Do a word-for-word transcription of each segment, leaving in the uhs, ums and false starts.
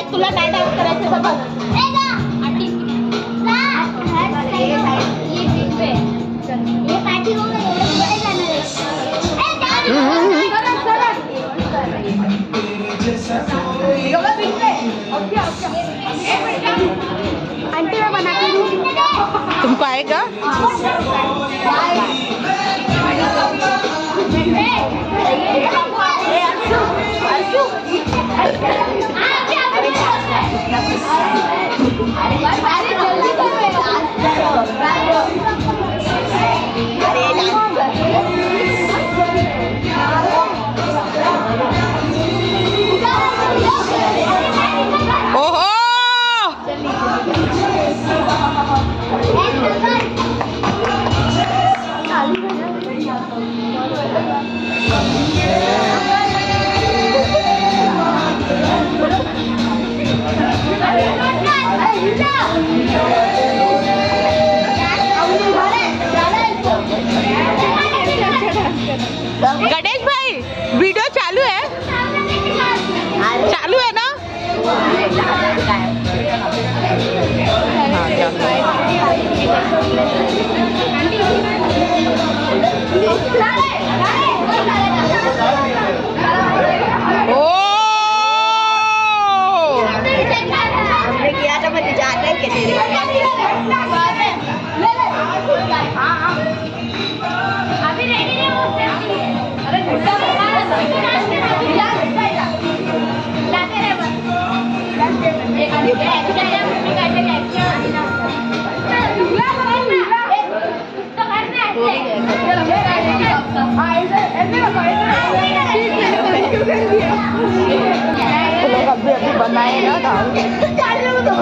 तुला काय डान्स करायचं तर बघ. आंटी मैं बना के दूँ तुमको आएगा? गणेश भाई वीडियो चालू है? चालू है ना? ओ हमने किया था मुझे जाता है कि अभी रेडी नहीं हो अरे गुड्डा लाते रहे बस एक एक्शन है मम्मी का एक्शन तो करना है हां ऐसे ऐसे लोग अभी अभी बनाए ना दाल चार लोग तो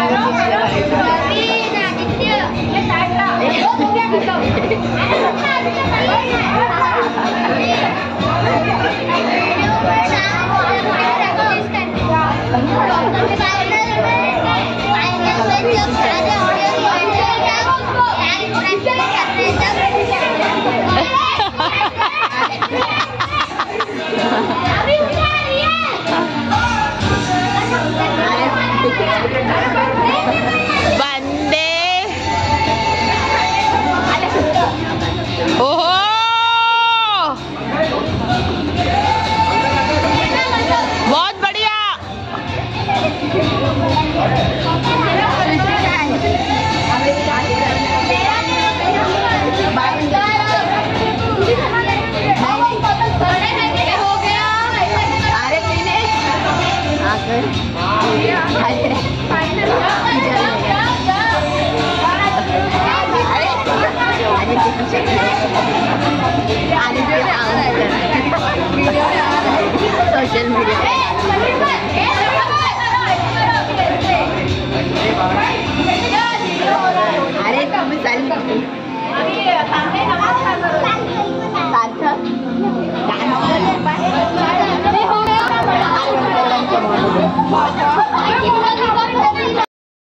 वंदे ओहो बहुत बढ़िया। Social media